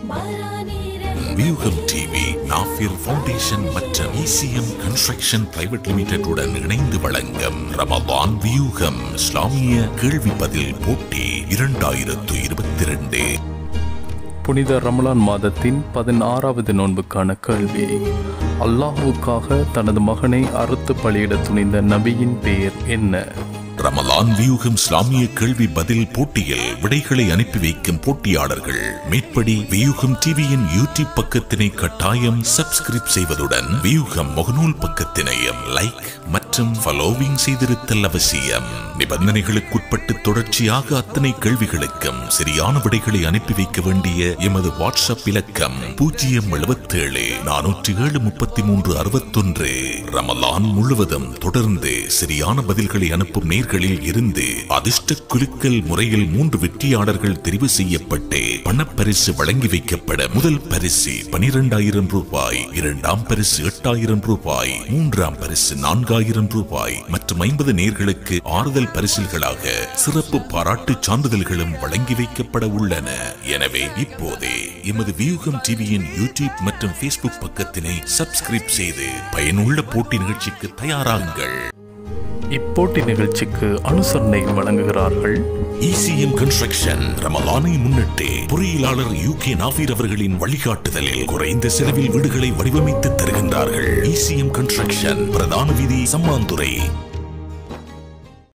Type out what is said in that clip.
வியூகம் TV, Nafir foundation மற்றும் ECM construction private limited உடன் இணைந்து வழங்கும் ரமலான் வியூகம் இஸ்லாமிய கேள்வி பதில் போட்டி 2022. புனித ரமலான் மாதத்தின் 16வது நோன்புக்கான கேள்வி. அல்லாஹ்வுக்காக தனது மகனை அறுத்து பலியிட துணிந்த நபியின் பெயர் என்ன? ரமலான் வியூகம் இஸ்லாமிய கேள்வி பதில் போட்டியில் விடைகளை அனுப்பி வைக்கும் போட்டியாளர்கள் மேற்படி வியூகம் டிவியின் யூடியூப் பக்கத்தினை கட்டாயம் சப்ஸ்கிரைப் செய்வதுடன் வியூகம் முகநூல் பக்கத்தினையும் லைக் மற்றும் ஃபாலோவிங் செய்திருத்தல் அவசியம். நிபந்தனைகளுக்குட்பட்டு தொடர்ச்சியாக அத்தனை கேள்விகளுக்கும் சரியான விடைகளை அனுப்பி வைக்க வேண்டிய எமது வாட்ஸ்அப் இலக்கம் 077 407 33 61. ரமலான் முழுவதும் தொடர்ந்து சரியான பதில்களை அனுப்பும் நேர்களில் இருந்து அதிர்ஷ்ட குலுக்கல் முறையில் 3 வெற்றியாளர்கள் தெரிவு செய்யப்பட்டு பணப்பரிசு வழங்கி வைக்கப்பட முதல் பரிசு 12,000 ரூபாய், இரண்டாம் பரிசு 8,000 ரூபாய், மூன்றாம் பரிசு 4,000 ரூபாய் மற்றும் 50 நேர்களுக்கு ஆறுதல் பரிசில்களாக சிறப்பு பாராட்டு சான்றிதழ்களும் வழங்கி வைக்கப்பட உள்ளன. எனவே இப்போதே எமது வியூகம் டிவியின் யூடியூப் மற்றும் Facebook பக்கத்தினை சப்ஸ்கிரைப் செய்து பயனுள்ள போட்டி நிகழ்ச்சிக்கு தயாராகுங்கள். இப்போட்டி நிகழ்ச்சிக்கு அனுசரணை வழங்குகிறார்கள் ECM கன்ஸ்ட்ரக்ஷன். ரமலானை முன்னிட்டு பொறியியலாளர் UK நாஃபீர் அவர்களின் வழிகாட்டுதலில் குறைந்த செலவில் வீடுகளை வடிவமைத்து தருகின்றார்கள். ECM கன்ஸ்ட்ரக்ஷன், பிரதான வீதி, சம்மாந்துறை.